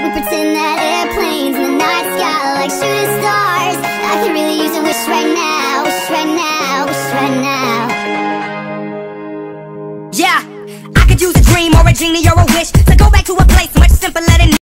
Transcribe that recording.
We pretend that airplanes in the night sky like shooting stars. I could really use a wish right now, wish right now, wish right now. Yeah, I could use a dream or a genie or a wish to go back to a place much simpler than